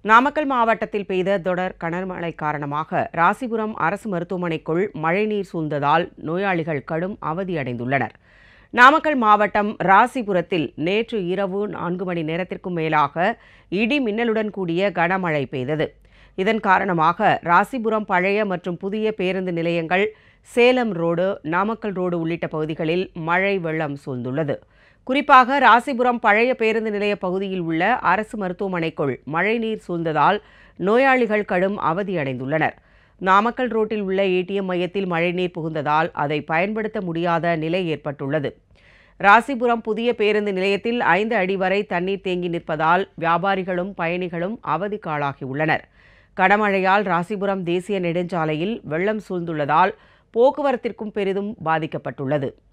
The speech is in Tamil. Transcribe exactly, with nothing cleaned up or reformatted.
நாமக்கல் மாவட்டத்தில் பெய்த தொடர் கனமழை காரணமாக ராசிபுரம் அரசு மருத்துவமனைக்குள் மழைநீர் சூழ்ந்ததால் நோயாளிகள் கடும் அவதியடைந்துள்ளனர். நாமக்கல் மாவட்டம் ராசிபுரத்தில் நேற்று இரவு நான்கு மணி நேரத்திற்கும் மேலாக இடி மின்னலுடன் கூடிய கனமழை பெய்தது. இதன் காரணமாக ராசிபுரம் பழைய மற்றும் புதிய பேருந்து நிலையங்கள், சேலம் ரோடு, நாமக்கல் ரோடு உள்ளிட்ட பகுதிகளில் மழை வெள்ளம் சூழ்ந்துள்ளது. குறிப்பாக ராசிபுரம் பழைய பேருந்து நிலைய பகுதியில் உள்ள அரசு மருத்துவமனைக்குள் மழைநீர் சூழ்ந்ததால் நோயாளிகள் கடும் அவதியடைந்துள்ளனர். நாமக்கல் ரோட்டில் உள்ள ஏடிஎம் மையத்தில் மழைநீர் புகுந்ததால் அதை பயன்படுத்த முடியாத நிலை ஏற்பட்டுள்ளது. ராசிபுரம் புதிய பேருந்து நிலையத்தில் ஐந்து அடி வரை தண்ணீர் தேங்கி நிற்பதால் வியாபாரிகளும் பயணிகளும் அவதிக்காளாகியுள்ளனர். கனமழையால் ராசிபுரம் தேசிய நெடுஞ்சாலையில் வெள்ளம் சூழ்ந்துள்ளதால் போக்குவரத்திற்கும் பெரிதும் பாதிக்கப்பட்டுள்ளது.